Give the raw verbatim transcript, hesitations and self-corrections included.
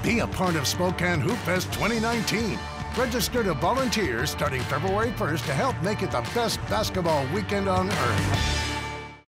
Be a part of Spokane Hoopfest twenty nineteen. Register to volunteer starting February first to help make it the best basketball weekend on earth.